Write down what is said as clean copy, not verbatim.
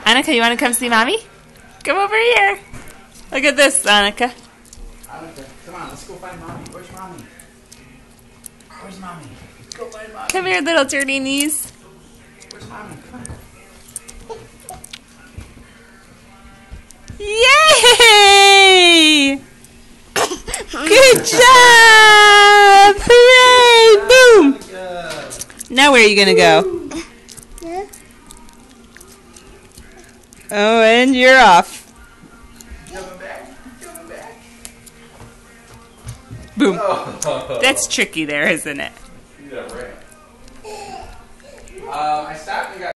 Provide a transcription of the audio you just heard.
Annika, you want to come see Mommy? Come over here. Look at this, Annika. Annika, come on, let's go find Mommy. Where's Mommy? Where's Mommy? Let's go find Mommy. Come here, little dirty knees. Where's Mommy? Come on. Yay! Good job! Hooray! Boom! Now where are you going to go? Oh, and you're off. Coming back. Coming back. Boom. Oh. That's tricky there, isn't it? I stopped and got